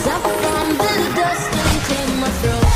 up from the dust and clear my throat.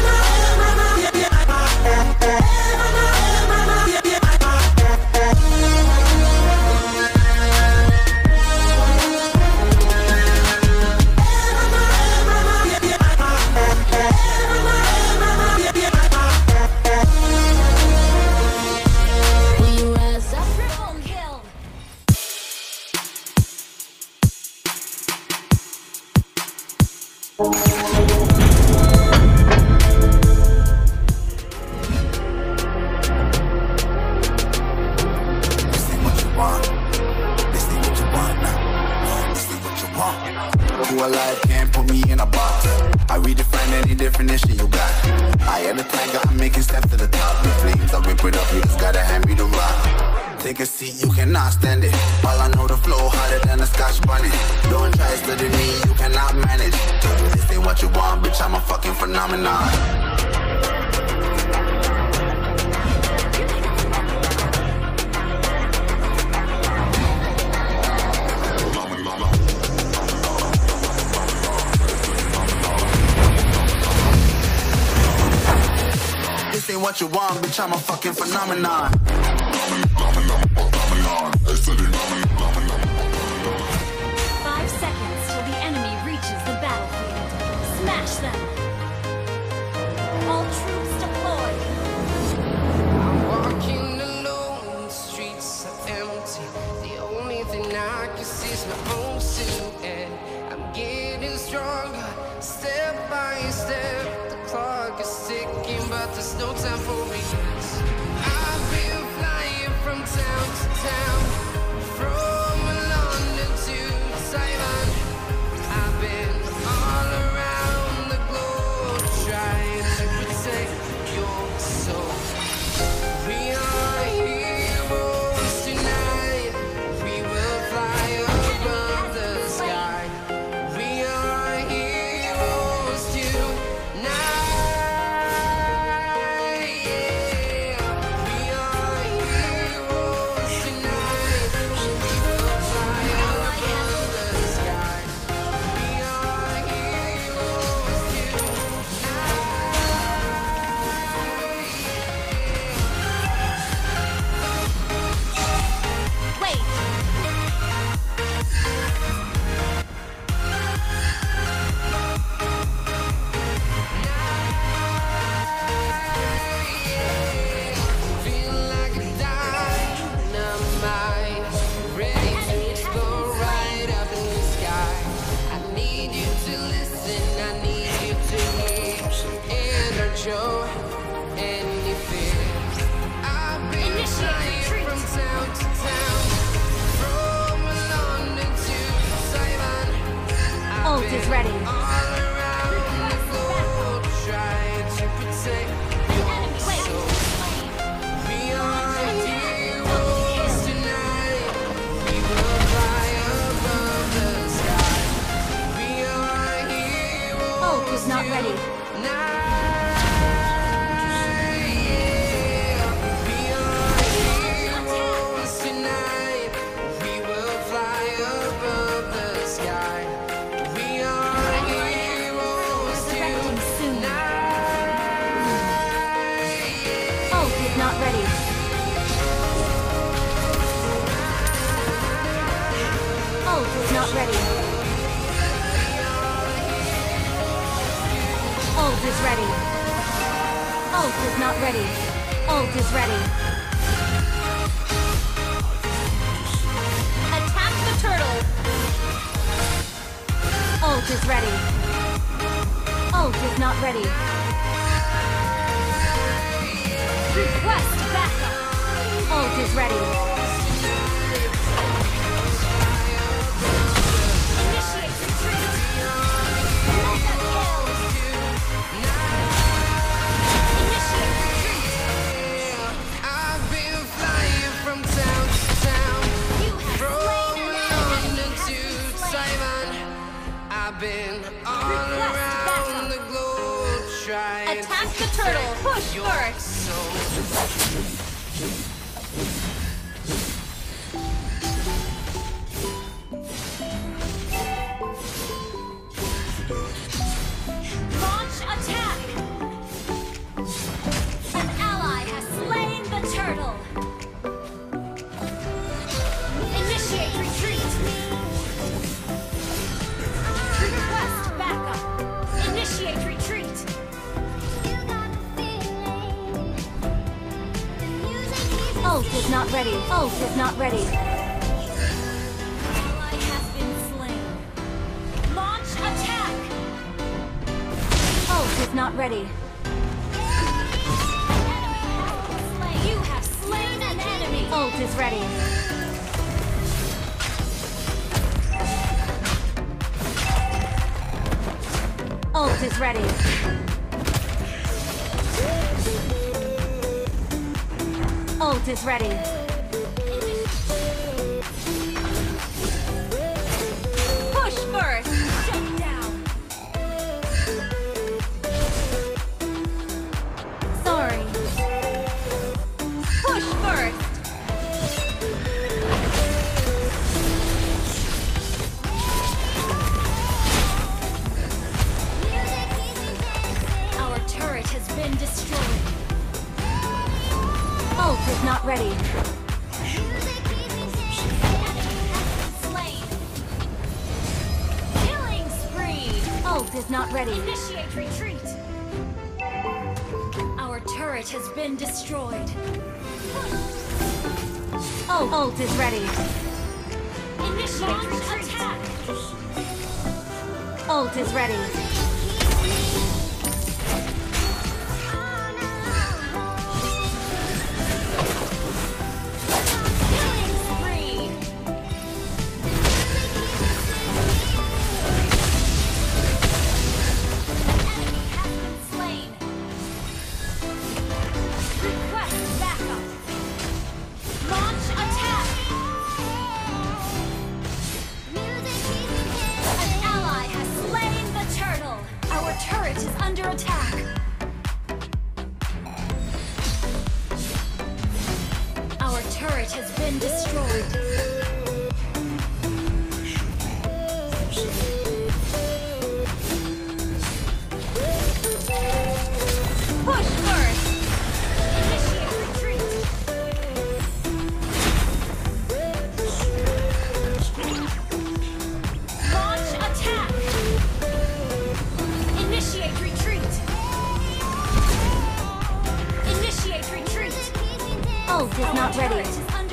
What you want, bitch, I'm a fucking phenomenon. 5 seconds till the enemy reaches the battlefield. Smash them! All troops deployed! I'm walking alone, the streets are empty. The only thing I can see is my own silhouette. I'm getting stronger, step by step. The clock is ticking, but there's no time for me. I've been flying from town to town, from London to Taiwan. I've been all around the globe trying to protect your soul. We are heroes tonight. We will fly above the sky. We are heroes tonight. Show any fear. I've been flying from town to town, from London to Taiwan. Ult is ready. All around the globe trying to protect your soul. We are heroes tonight. We will fly above the sky. We are heroes. Ult is not ready. Now. Not ready. Ult is ready. Ult is not ready. Ult is ready. Attack the turtle. Ult is ready. Ult is not ready. Request backup. Ult is ready. Been all around the globe trying attack the turtle. Push first. Launch attack! An ally has slain the turtle! Initiate retreat! Request backup! Initiate retreat! Ult is not ready. Ult is not ready. Ally has been slain. Launch attack! Ult is not ready. You have slain an enemy. Ult is ready. Ult is ready. Ult is ready. Push first. Shut down. Sorry. Push first. Our turret has been destroyed. Ult is not ready. Slain. Killing spree. Ult is not ready. Initiate retreat. Our turret has been destroyed. Ult is ready. Initiate retreat. Attack. Ult is ready. Has been destroyed. Push first. Initiate retreat. Launch attack. Initiate retreat. Initiate retreat. Ult is not ready.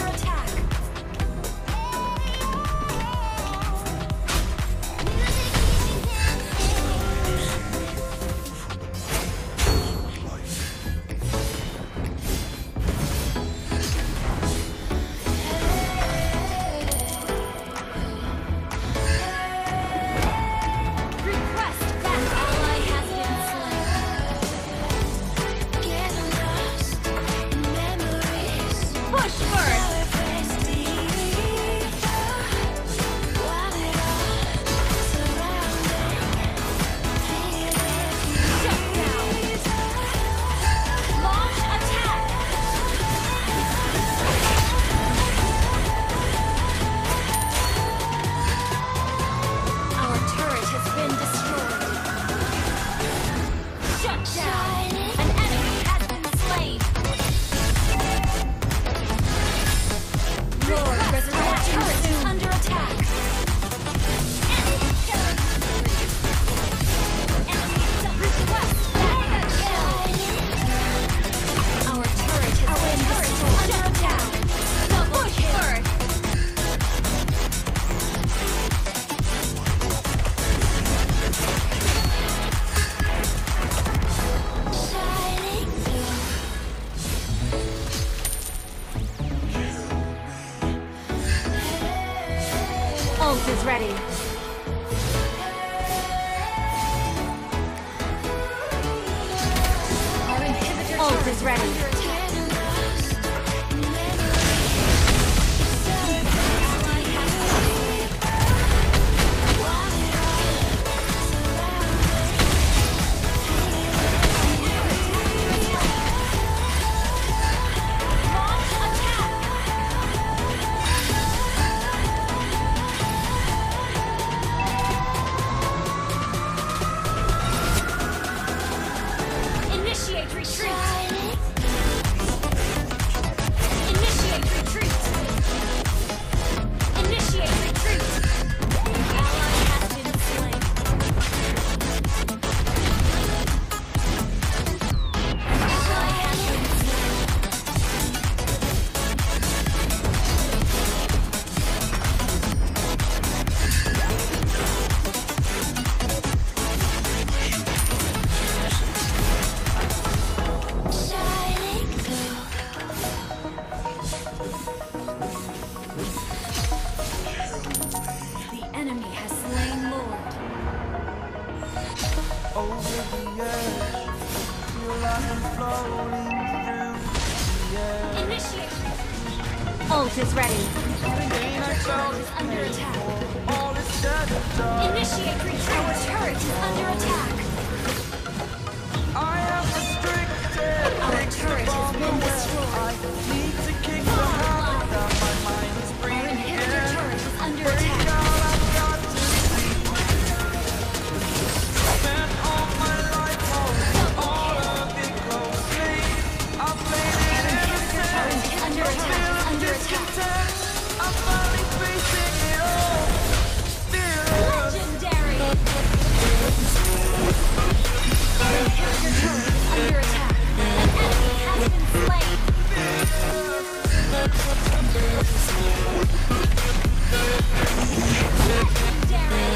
Ult is ready. Ult is ready. over the edge. Feel like I'm floating through the air. Initiate. Ult is ready. Pain I felt Is under attack. all is said and done. Initiate retreat. Our turret is under attack. I am restricted. Our turret has been I destroyed. need to kick the habit that my mind is Our breathing inhibitor in. turret is under Break attack. out, I've got to sleep. Spent all my life holding all of it closely. I played it innocent. Under attack. Under attack. Discontent. I'm finally facing it all. Fearless. Legendary. Our inhibitor turret is under attack. An enemy has been slain. Legendary.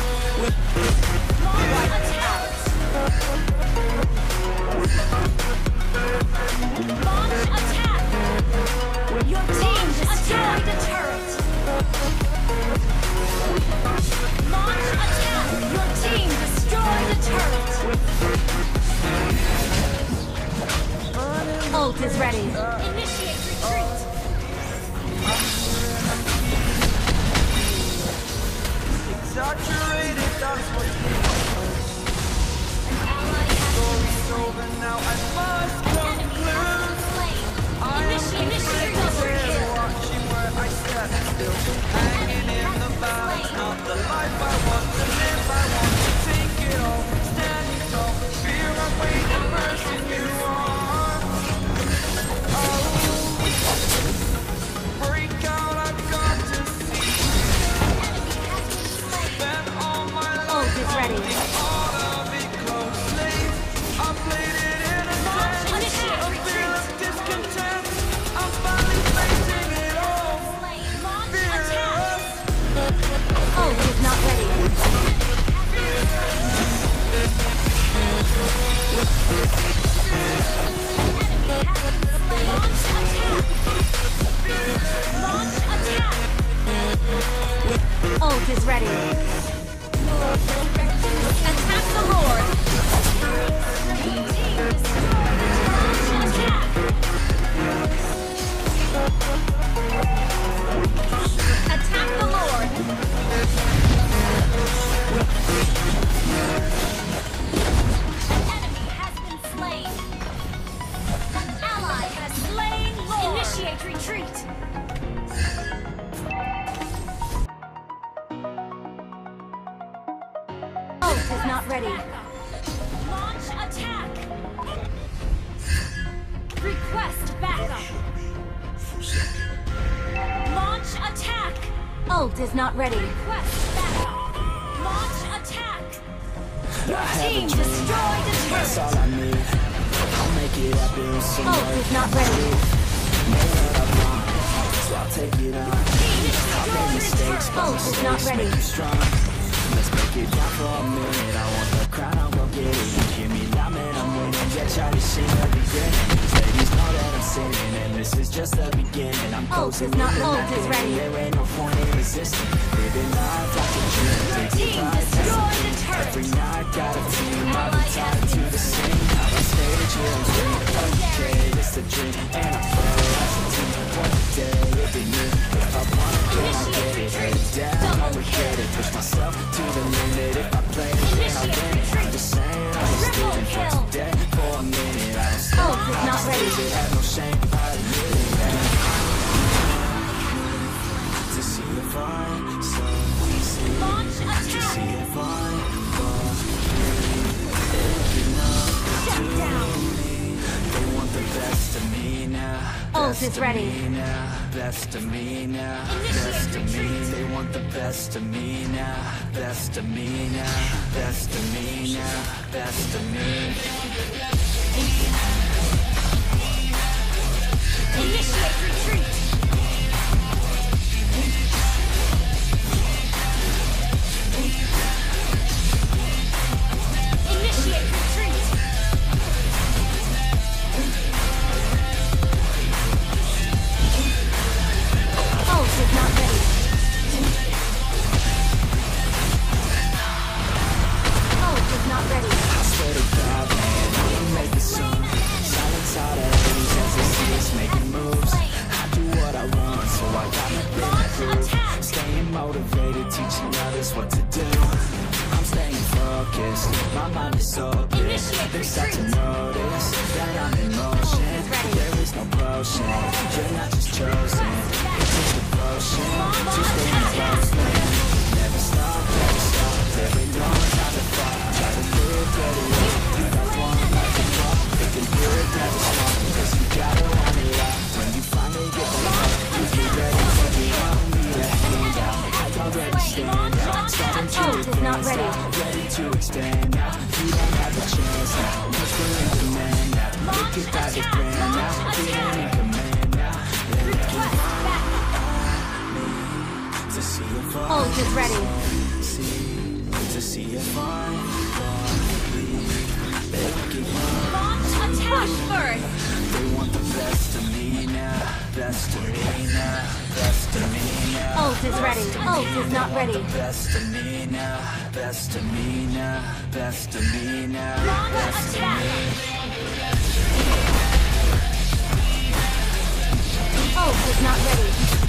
Launch attack. Launch attack. Your team destroyed the turret. Launch attack. Your team destroyed the turret. Ult is ready. Initiate retreat. Exaggerated, that's what you An ally has been It's over now, I must An enemy has conclude. been slain. I am Initiate double conflicted, kill. watching where I step still. Hanging in the balance, not the life I want to live. I want to take it all, standing tall. Fear I weigh the person you are. Oh, break out, I've got to see. Spent all my Ult life is ready. all of it closely. I played it innocent. Initiate A feel retreat. of discontent. I'm finally facing it all. Launch attack. Fearless. Ult is not ready. Launch attack. Ult is ready. Attack the Lord. Team destroyed. Launch attack. Attack the Lord. An enemy has been slain. An ally has slain Lord. Initiate retreat. Ult is not ready. Launch attack. Request backup. Launch attack. Ult is not ready. Request backup. Launch attack. Your team destroyed the That's turret. all I need. I'll make it happen with some Ult is not ready. know what I want, so I'll take it on. Team I've made destroyed the mistakes, turret. but Ult is not mistakes ready. make you strong. Let's make it count for a minute. I want the crown, I'll go get it. You hear me loud, man, I'm winning. Yeah, Charlie Sheen, I'll be grinning. These ladies know that I'm sinning, and this is just the beginning. I'm Ult closing is not- in, Ult is ready. there ain't no point in resisting. Living life like a dream. Your team destroyed the Every turret. night, got a team. I've Ally been tied has to been the scene. I'm on stage, here I'm screaming. Okay, it's a dream, and I'm full as a team. One day, it'll be me. If I want it, then I'll get it. Head down, I regret it. Push myself to the limit. If I play it, then I'll win it. I'm just saying, I'm just Triple living for kill. today. For a minute, I don't stop. Ult is not ready. It had no shame, I admit it. To see if I succeed. Launch To attack. see if I Shut down. They want the best of me now. Ult is ready. Best of me now. Best of me. They want the best of me now. Best of me now. Best of me now. Best of me. Initiate retreat. Initiate retreat. Ult is not ready. Ult is not ready. focused, my mind is open. They start to notice that I'm in motion. There is no potion, you're not just chosen. It's just devotion to stay in close. Never stop, there ain't no time to fall. Try to live, get it up, you got one life to walk. They can do it, never stop, cause you gotta want it all. When you finally get the love, you be ready for the one. Need a hand out, I already stand out. Starting to advance now, ready to expand now. You don't have a chance now, much for in command now. Make it by the grand now, feeling in command now. To see if Ult is ready. to see if I Attack first. they want the best of me now, best of me now, best of me now. Ult is ready. Ult is not ready. Best of me now, best of me now, best of me now, best of me. Ult is not ready.